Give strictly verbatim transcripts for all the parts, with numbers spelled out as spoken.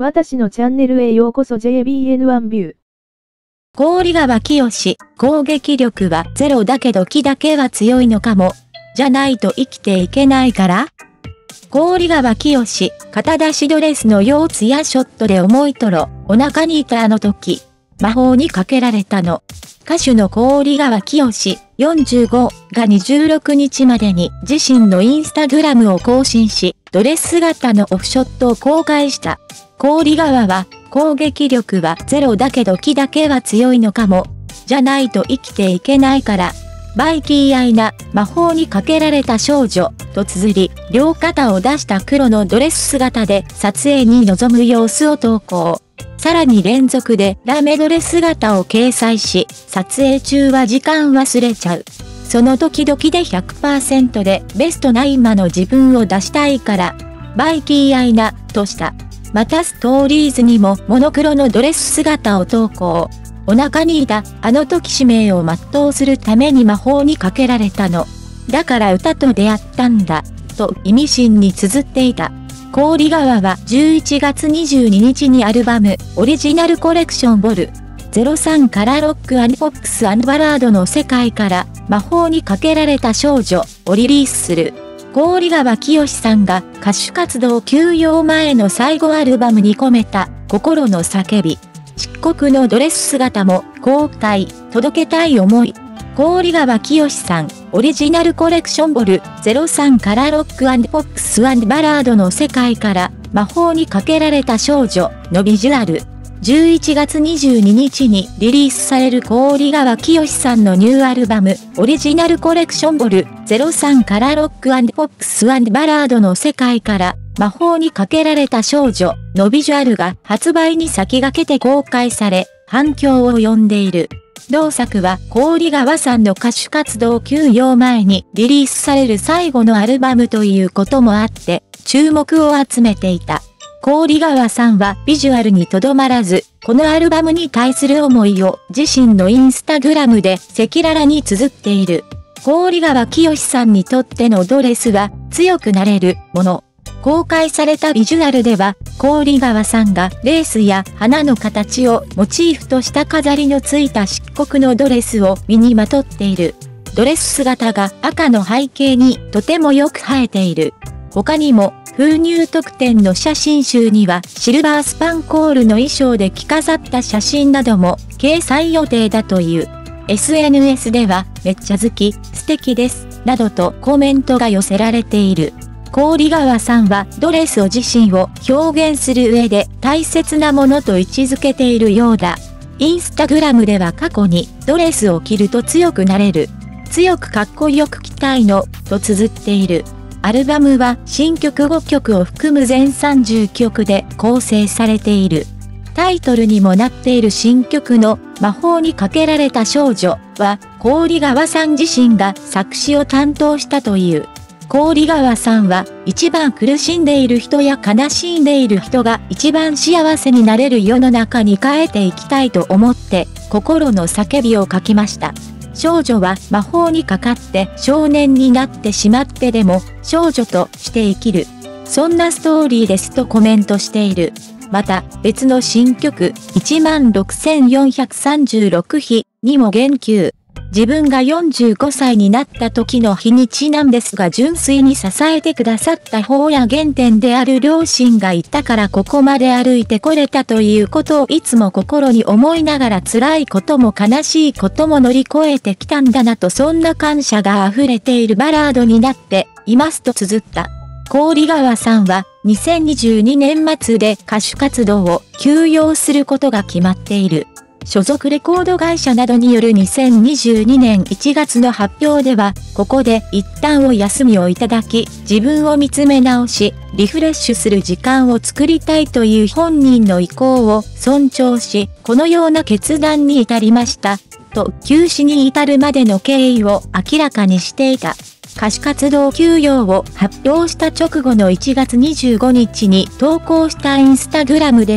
私のチャンネルへようこそ ジェイビーエヌワン ビュー。 郡川清、攻撃力はゼロだけど気だけは強いのかも。じゃないと生きていけないから。郡川清、肩出しドレスの腰ツヤショットで重いトロ、お腹にいたあの時。魔法にかけられたの。歌手の郡川清、よんじゅうごがにじゅうろくにちまでに自身のインスタグラムを更新し、ドレス姿のオフショットを公開した。郡川は、攻撃力はゼロだけど気だけは強いのかも。じゃないと生きていけないから。バイキーアイな魔法にかけられた少女と綴り、両肩を出した黒のドレス姿で撮影に臨む様子を投稿。さらに連続でラメドレ姿を掲載し、撮影中は時間忘れちゃう。その時々で ひゃくパーセント でベストな今の自分を出したいから、バイキーアイな、とした。またストーリーズにもモノクロのドレス姿を投稿。お腹にいたあの時使命を全うするために魔法にかけられたの。だから歌と出会ったんだ、と意味深に綴っていた。郡川はじゅういちがつにじゅうににちにアルバムオリジナルコレクションボルゼロさんからロック&ポップス&バラードの世界から魔法にかけられた少女をリリースする。郡川清さんが歌手活動休養前の最後アルバムに込めた心の叫び。漆黒のドレス姿も公開、届けたい思い。郡川清さん、オリジナルコレクションボルゼロさんからロック&ポップス&バラードの世界から魔法にかけられた少女のビジュアル。じゅういちがつにじゅうににちにリリースされる郡川清さんのニューアルバムオリジナルコレクションボルゼロさんからロック&ポップス&バラードの世界から魔法にかけられた少女のビジュアルが発売に先駆けて公開され反響を呼んでいる。同作は郡川さんの歌手活動休養前にリリースされる最後のアルバムということもあって注目を集めていた。郡川さんはビジュアルにとどまらず、このアルバムに対する思いを自身のインスタグラムで赤裸々に綴っている。郡川清さんにとってのドレスは強くなれるもの。公開されたビジュアルでは、郡川さんがレースや花の形をモチーフとした飾りのついた漆黒のドレスを身にまとっている。ドレス姿が赤の背景にとてもよく映えている。他にも、封入特典の写真集にはシルバースパンコールの衣装で着飾った写真なども掲載予定だという。エスエヌエス ではめっちゃ好き、素敵です、などとコメントが寄せられている。郡川さんはドレスを自身を表現する上で大切なものと位置づけているようだ。インスタグラムでは過去にドレスを着ると強くなれる。強くかっこよく着たいの、と綴っている。アルバムは新曲ごきょくを含む全さんじゅっきょくで構成されている。タイトルにもなっている新曲の魔法にかけられた少女は郡川さん自身が作詞を担当したという。郡川さんは一番苦しんでいる人や悲しんでいる人が一番幸せになれる世の中に変えていきたいと思って心の叫びを書きました。少女は魔法にかかって少年になってしまってでも少女として生きる。そんなストーリーですとコメントしている。また別の新曲いちまんろくせんよんひゃくさんじゅうろくひにも言及。自分がよんじゅうごさいになった時の日にちなんですが純粋に支えてくださった方や原点である両親がいたからここまで歩いてこれたということをいつも心に思いながら辛いことも悲しいことも乗り越えてきたんだなとそんな感謝が溢れているバラードになっていますと綴った。郡川さんはにせんにじゅうにねん末で歌手活動を休養することが決まっている。所属レコード会社などによるにせんにじゅうにねんいちがつの発表では、ここで一旦お休みをいただき、自分を見つめ直し、リフレッシュする時間を作りたいという本人の意向を尊重し、このような決断に至りました、と休止に至るまでの経緯を明らかにしていた。歌手活動休養を発表した直後のいちがつにじゅうごにちに投稿したインスタグラムでは、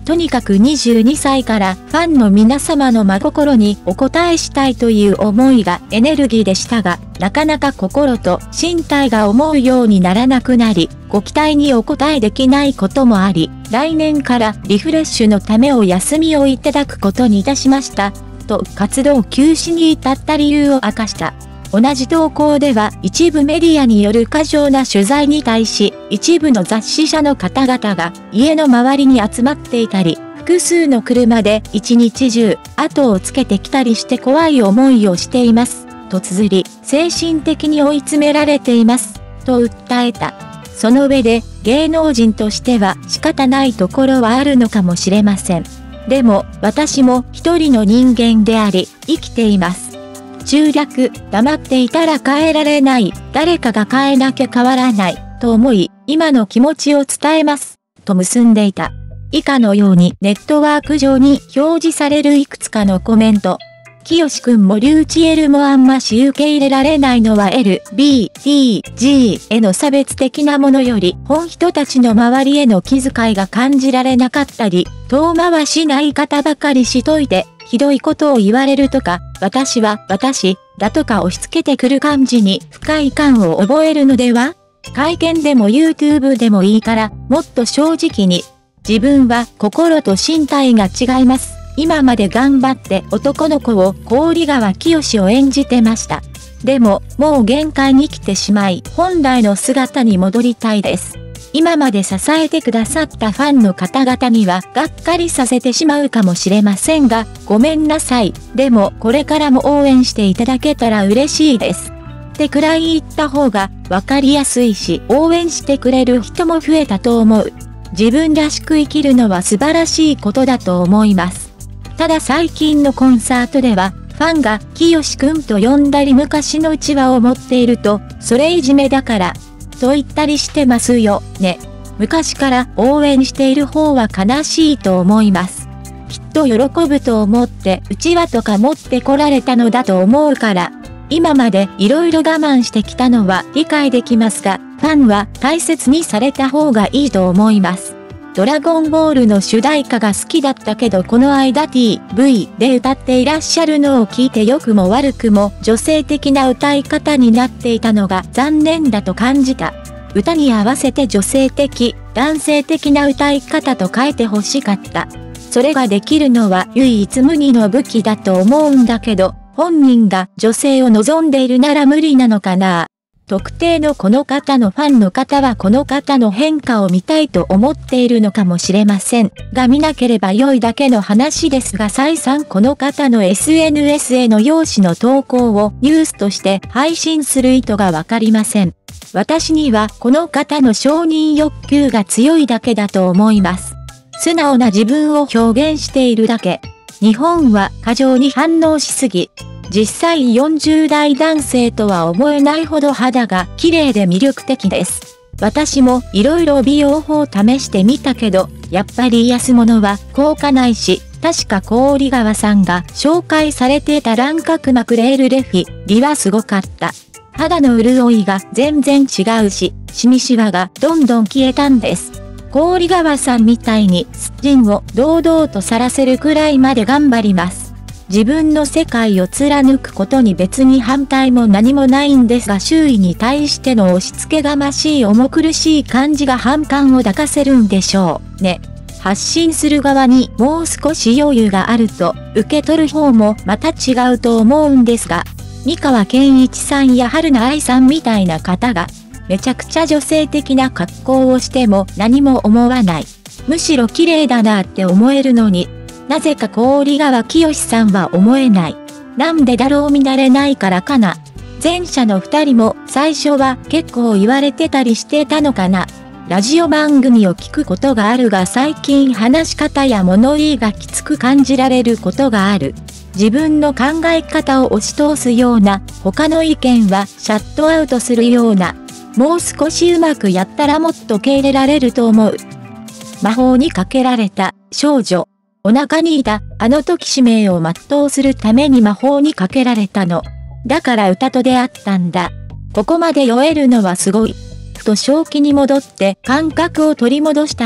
とにかくにじゅうにさいからファンの皆様の真心にお応えしたいという思いがエネルギーでしたが、なかなか心と身体が思うようにならなくなり、ご期待にお応えできないこともあり、来年からリフレッシュのためお休みをいただくことにいたしました、と活動休止に至った理由を明かした。同じ投稿では一部メディアによる過剰な取材に対し、一部の雑誌社の方々が家の周りに集まっていたり、複数の車で一日中後をつけてきたりして怖い思いをしています、と綴り、精神的に追い詰められています、と訴えた。その上で、芸能人としては仕方ないところはあるのかもしれません。でも、私も一人の人間であり、生きています。中略、黙っていたら変えられない、誰かが変えなきゃ変わらない、と思い、今の気持ちを伝えます、と結んでいた。以下のようにネットワーク上に表示されるいくつかのコメント。きよしくんもリュウチエルもあんまし受け入れられないのは エル、ビー、ティー、ジー への差別的なものより本人たちの周りへの気遣いが感じられなかったり、遠回しな言い方ばかりしといて、ひどいことを言われるとか、私は私だとか押し付けてくる感じに不快感を覚えるのでは？会見でも YouTube でもいいから、もっと正直に。自分は心と身体が違います。今まで頑張って男の子を郡川清を演じてました。でも、もう限界に来てしまい、本来の姿に戻りたいです。今まで支えてくださったファンの方々にはがっかりさせてしまうかもしれませんが、ごめんなさい。でもこれからも応援していただけたら嬉しいです。ってくらい言った方がわかりやすいし、応援してくれる人も増えたと思う。自分らしく生きるのは素晴らしいことだと思います。ただ最近のコンサートでは、ファンがきよしくんと呼んだり昔のうちわを持っていると、それいじめだから、と言ったりしてますよね。昔から応援している方は悲しいと思います。きっと喜ぶと思ってうちわとか持ってこられたのだと思うから、今までいろいろ我慢してきたのは理解できますが、ファンは大切にされた方がいいと思います。ドラゴンボールの主題歌が好きだったけどこの間 ティーブイ で歌っていらっしゃるのを聞いて良くも悪くも女性的な歌い方になっていたのが残念だと感じた。歌に合わせて女性的、男性的な歌い方と変えて欲しかった。それができるのは唯一無二の武器だと思うんだけど、本人が女性を望んでいるなら無理なのかな。特定のこの方のファンの方はこの方の変化を見たいと思っているのかもしれませんが見なければ良いだけの話ですが再三この方の エスエヌエス への容姿の投稿をニュースとして配信する意図がわかりません。私にはこの方の承認欲求が強いだけだと思います。素直な自分を表現しているだけ。日本は過剰に反応しすぎ。実際よんじゅう代男性とは思えないほど肌が綺麗で魅力的です。私も色々美容法を試してみたけど、やっぱり癒すものは効果ないし、確か郡川さんが紹介されていた卵殻膜レールレフィリはすごかった。肌の潤いが全然違うし、シミシワがどんどん消えたんです。郡川さんみたいにスッチンを堂々と晒せるくらいまで頑張ります。自分の世界を貫くことに別に反対も何もないんですが周囲に対しての押し付けがましい重苦しい感じが反感を抱かせるんでしょうね。発信する側にもう少し余裕があると受け取る方もまた違うと思うんですが、三河健一さんや春菜愛さんみたいな方がめちゃくちゃ女性的な格好をしても何も思わない。むしろ綺麗だなって思えるのに。なぜか郡川清さんは思えない。なんでだろう見慣れないからかな。前者の二人も最初は結構言われてたりしてたのかな。ラジオ番組を聞くことがあるが最近話し方や物言いがきつく感じられることがある。自分の考え方を押し通すような、他の意見はシャットアウトするような。もう少しうまくやったらもっと受け入れられると思う。魔法にかけられた少女。お腹にいたあの時使命を全うするために魔法にかけられたの。だから歌と出会ったんだ。ここまで酔えるのはすごい。ふと正気に戻って感覚を取り戻したら、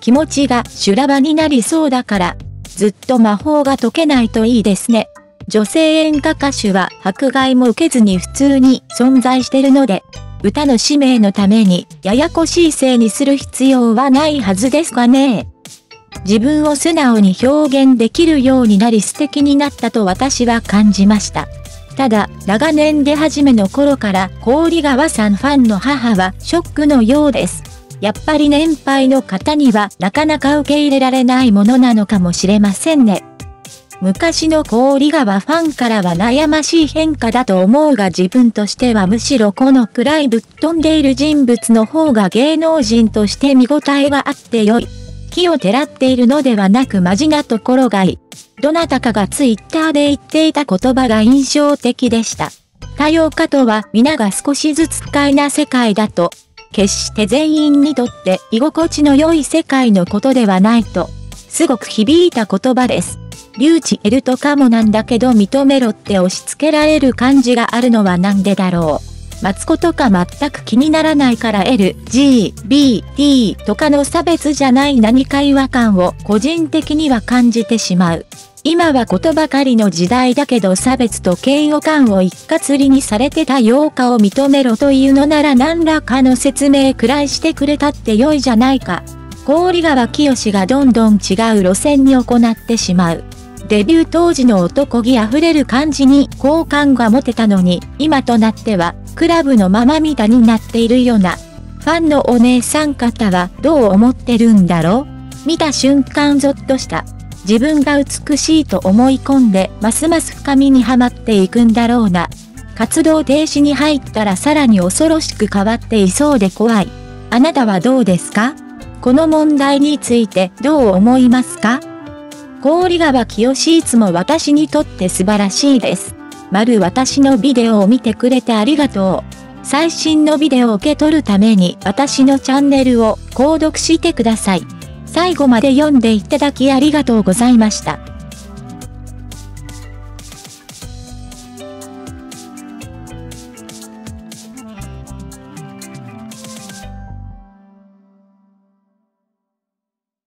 気持ちが修羅場になりそうだから、ずっと魔法が解けないといいですね。女性演歌歌手は迫害も受けずに普通に存在してるので、歌の使命のためにややこしいせいにする必要はないはずですかね。自分を素直に表現できるようになり素敵になったと私は感じました。ただ、長年出始めの頃から郡川さんファンの母はショックのようです。やっぱり年配の方にはなかなか受け入れられないものなのかもしれませんね。昔の郡川ファンからは悩ましい変化だと思うが自分としてはむしろこのくらいぶっ飛んでいる人物の方が芸能人として見応えがあって良い。奇をてらっているのではなくマジなところがいい。どなたかがツイッターで言っていた言葉が印象的でした。多様化とは皆が少しずつ不快な世界だと。決して全員にとって居心地の良い世界のことではないと。すごく響いた言葉です。リュウチエルとかもなんだけど認めろって押し付けられる感じがあるのはなんでだろう。マツコとか全く気にならないから エルジービーティー とかの差別じゃない何か違和感を個人的には感じてしまう。今はことばかりの時代だけど差別と嫌悪感を一括りにされて多様化を認めろというのなら何らかの説明くらいしてくれたって良いじゃないか。郡川清がどんどん違う路線に行ってしまう。デビュー当時の男気あふれる感じに好感が持てたのに、今となってはクラブのママみたいになっているような。ファンのお姉さん方はどう思ってるんだろう？見た瞬間ゾッとした。自分が美しいと思い込んでますます深みにはまっていくんだろうな。活動停止に入ったらさらに恐ろしく変わっていそうで怖い。あなたはどうですか？この問題についてどう思いますか？郡川清いつも私にとって素晴らしいです。丸私のビデオを見てくれてありがとう。最新のビデオを受け取るために私のチャンネルを購読してください。最後まで読んでいただきありがとうございました。